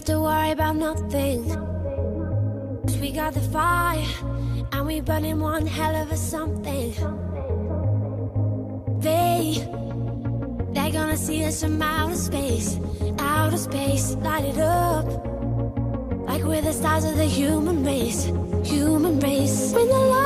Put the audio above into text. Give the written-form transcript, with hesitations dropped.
have to worry about nothing. 'Cause we got the fire, and we burning one hell of a something. They're gonna see us from outer space. Outer space, light it up like we're the stars of the human race. Human race. When the light